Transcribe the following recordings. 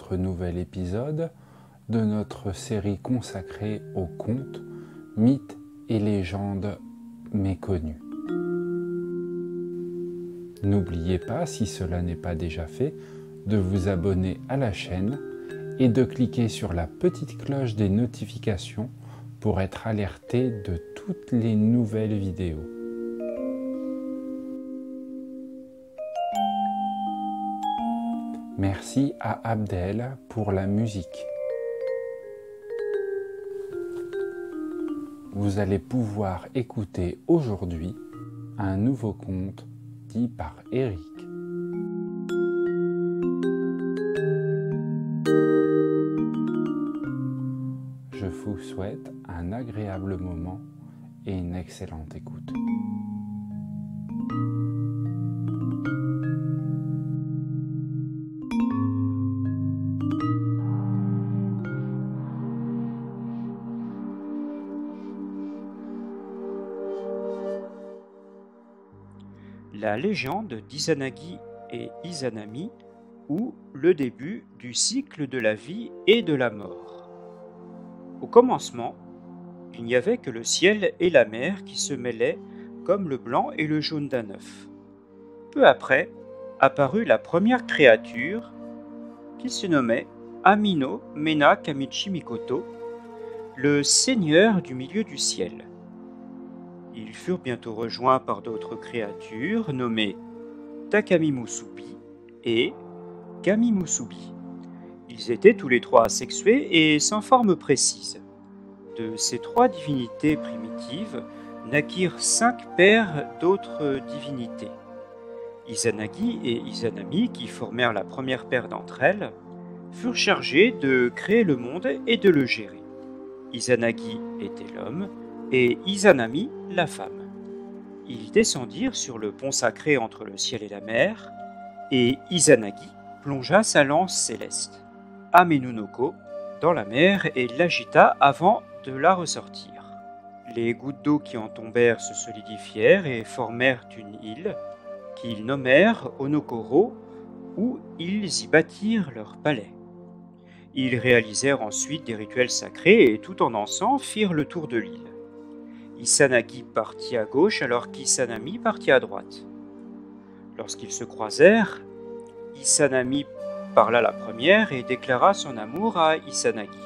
notre nouvel épisode de notre série consacrée aux contes, mythes et légendes méconnues. N'oubliez pas, si cela n'est pas déjà fait, de vous abonner à la chaîne et de cliquer sur la petite cloche des notifications pour être alerté de toutes les nouvelles vidéos. Merci à Abdel pour la musique. Vous allez pouvoir écouter aujourd'hui un nouveau conte dit par Eric. Je vous souhaite un agréable moment et une excellente écoute. La légende d'Izanagi et Izanami, ou le début du cycle de la vie et de la mort. Au commencement, il n'y avait que le ciel et la mer qui se mêlaient comme le blanc et le jaune d'un œuf. Peu après, apparut la première créature qui se nommait Amino Mena Kamichi Mikoto, le seigneur du milieu du ciel. Ils furent bientôt rejoints par d'autres créatures nommées Takami Musubi et Kami Musubi. Ils étaient tous les trois asexués et sans forme précise. De ces trois divinités primitives naquirent 5 paires d'autres divinités. Izanagi et Izanami, qui formèrent la première paire d'entre elles, furent chargés de créer le monde et de le gérer. Izanagi était l'homme et Izanami la femme. Ils descendirent sur le pont sacré entre le ciel et la mer, et Izanagi plongea sa lance céleste, Amenunoko, dans la mer et l'agita avant de la ressortir. Les gouttes d'eau qui en tombèrent se solidifièrent et formèrent une île, qu'ils nommèrent Onokoro, où ils y bâtirent leur palais. Ils réalisèrent ensuite des rituels sacrés et tout en dansant firent le tour de l'île. Izanagi partit à gauche alors qu'Izanami partit à droite. Lorsqu'ils se croisèrent, Izanami parla la première et déclara son amour à Izanagi.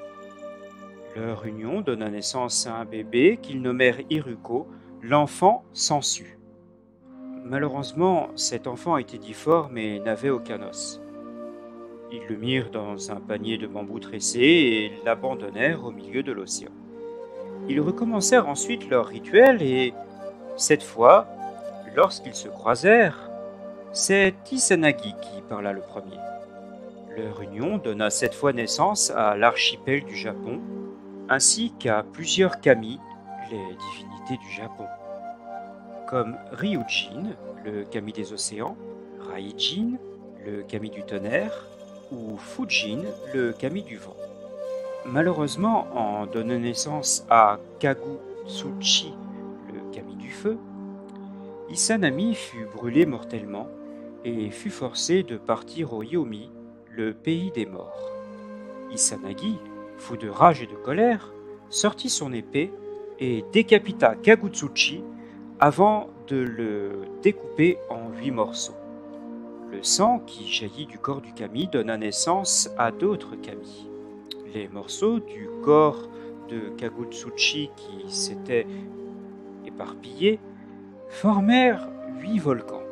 Leur union donna naissance à un bébé qu'ils nommèrent Iruko, l'enfant sansu. Malheureusement, cet enfant était difforme et n'avait aucun os. Ils le mirent dans un panier de bambou tressé et l'abandonnèrent au milieu de l'océan. Ils recommencèrent ensuite leur rituel et, cette fois, lorsqu'ils se croisèrent, c'est Izanagi qui parla le premier. Leur union donna cette fois naissance à l'archipel du Japon, ainsi qu'à plusieurs kami, les divinités du Japon, comme Ryujin, le kami des océans, Raijin, le kami du tonnerre, ou Fujin, le kami du vent. Malheureusement, en donnant naissance à Kagutsuchi, le kami du feu, Izanami fut brûlé mortellement et fut forcé de partir au Yomi, le pays des morts. Izanagi, fou de rage et de colère, sortit son épée et décapita Kagutsuchi avant de le découper en 8 morceaux. Le sang qui jaillit du corps du kami donna naissance à d'autres kami. Les morceaux du corps de Kagutsuchi qui s'étaient éparpillés formèrent 8 volcans.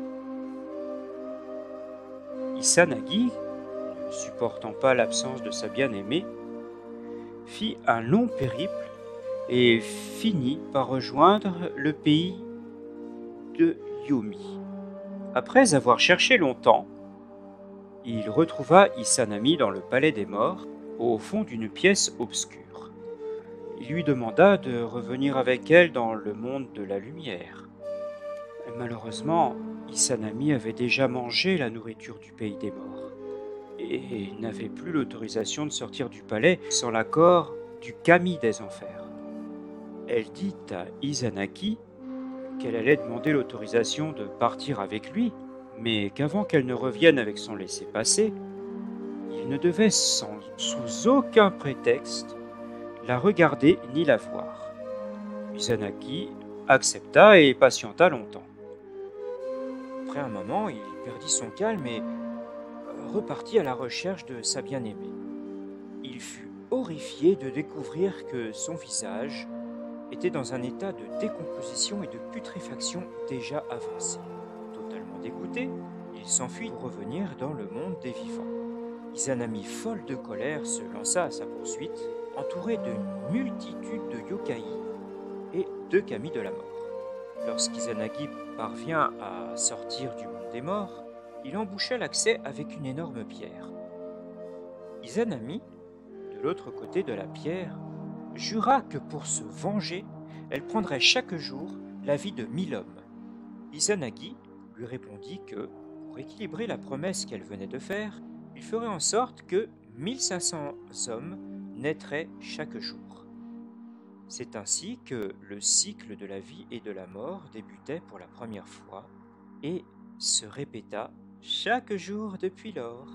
Izanagi, ne supportant pas l'absence de sa bien-aimée, fit un long périple et finit par rejoindre le pays de Yomi. Après avoir cherché longtemps, il retrouva Izanami dans le palais des morts, au fond d'une pièce obscure. Il lui demanda de revenir avec elle dans le monde de la lumière. Malheureusement, Izanami avait déjà mangé la nourriture du pays des morts et n'avait plus l'autorisation de sortir du palais sans l'accord du kami des enfers. Elle dit à Izanagi qu'elle allait demander l'autorisation de partir avec lui, mais qu'avant qu'elle ne revienne avec son laissez-passer, Il ne devait sous aucun prétexte la regarder ni la voir. Izanagi accepta et patienta longtemps. Après un moment, il perdit son calme et repartit à la recherche de sa bien-aimée. Il fut horrifié de découvrir que son visage était dans un état de décomposition et de putréfaction déjà avancé. Totalement dégoûté, il s'enfuit pour revenir dans le monde des vivants. Izanami, folle de colère, se lança à sa poursuite, entourée d'une multitude de yokai et de kami de la mort. Lorsqu'Izanagi parvient à sortir du monde des morts, il emboucha l'accès avec une énorme pierre. Izanami, de l'autre côté de la pierre, jura que pour se venger, elle prendrait chaque jour la vie de 1000 hommes. Izanagi lui répondit que, pour équilibrer la promesse qu'elle venait de faire, il ferait en sorte que 1500 hommes naîtraient chaque jour. C'est ainsi que le cycle de la vie et de la mort débutait pour la première fois et se répéta chaque jour depuis lors.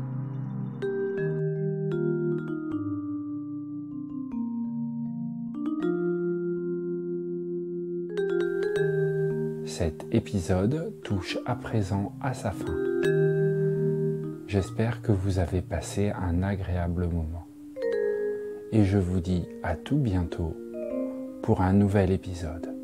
Cet épisode touche à présent à sa fin. J'espère que vous avez passé un agréable moment. Et je vous dis à tout bientôt pour un nouvel épisode.